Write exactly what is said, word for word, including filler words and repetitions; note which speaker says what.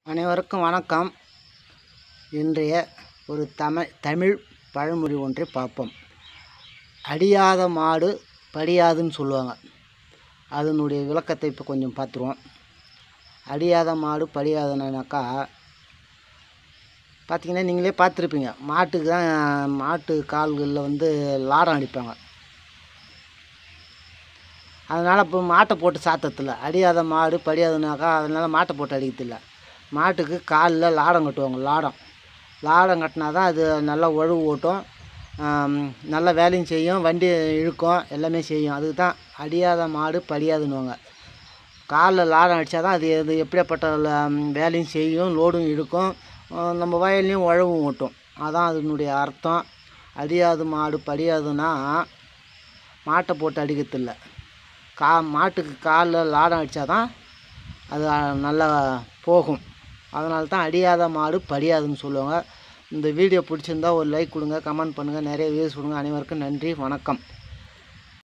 Speaker 1: அனைவருக்கும் வணக்கம். இன்றைய ஒரு தமிழ் தமிழ் பழமொழி ஒன்றை பார்ப்போம். அடியாத மாடு படியாதுன்னு சொல்லுவாங்க. அதனுடைய விளக்கத்தை இப்போ கொஞ்சம் பார்த்துருவோம். அடியாத மாடு படியாதுனாக்கா பார்த்திங்கன்னா நீங்களே பார்த்துருப்பீங்க. மாட்டுக்கு தான் மாட்டு கால்களில் வந்து லாடம் அடிப்பாங்க. அதனால் இப்போ மாட்டை போட்டு சாத்தத்தில் அடியாத மாடு படியாதுனாக்கா அதனால் மாட்டை போட்டு அடிக்கிறதில்ல. மாட்டுக்கு காலில் லாடம் கட்டுவாங்க. லாடம் லாடம் கட்டினா தான் அது நல்லா உழவு ஓட்டும், நல்ல வேலையும் செய்யும், வண்டி இழுக்கும், எல்லாமே செய்யும். அதுக்கு தான் அடியாத மாடு படியாதுன்னுவாங்க. காலில் லாடம் அடித்தா தான் அது அது எப்படியாப்பட்ட வேலையும் செய்யும், லோடும் இழுக்கும், நம்ம வயல்லையும் உழவும் ஓட்டும். அதான் அதனுடைய அர்த்தம். அடியாத மாடு படியாதுன்னா மாட்டை போட்டு அடிக்கிறதில்ல. கா மாட்டுக்கு காலில் லாடம் அடித்தா தான் அது நல்லா போகும். அதனால தான் அடியாத மாடு படியாதுன்னு சொல்லுவாங்க. இந்த வீடியோ பிடிச்சிருந்தா ஒரு லைக் கொடுங்க, கமெண்ட் பண்ணுங்கள், நிறைய வியூஸ் கொடுங்க. அனைவருக்கும் நன்றி, வணக்கம்.